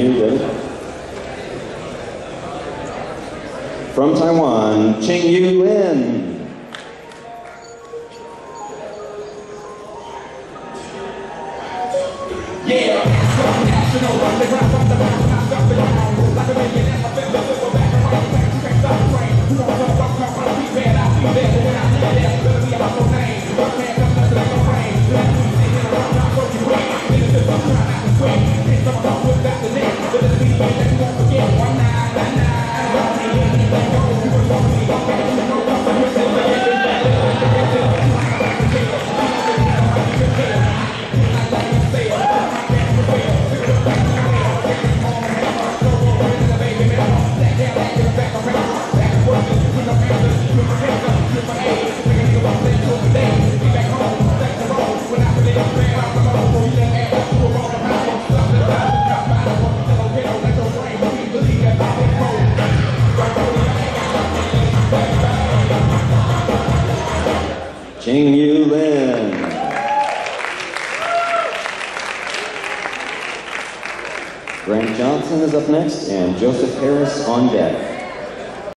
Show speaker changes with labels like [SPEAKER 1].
[SPEAKER 1] you, ready? From Taiwan, Ching Yu Lin.
[SPEAKER 2] Yeah, national underground from the mountain, I stop the ground like a millionaire. I feel the go back around, you can't stop the train. You don't want to fuck up, I'll be there, I'll be there. But when I see there, it's gonna be a hustle name. Your man comes up like a rain. Let me sit in a rock, I'll go you away. In the system, try not to swing. Can't come up with that the name. But it's me, that you won't forget. 1999, I don't need anything. You were going to be okay. You know what I'm with it.
[SPEAKER 1] Ching Yu Lin. Grant Johnson is up next, and Joseph Harris on deck.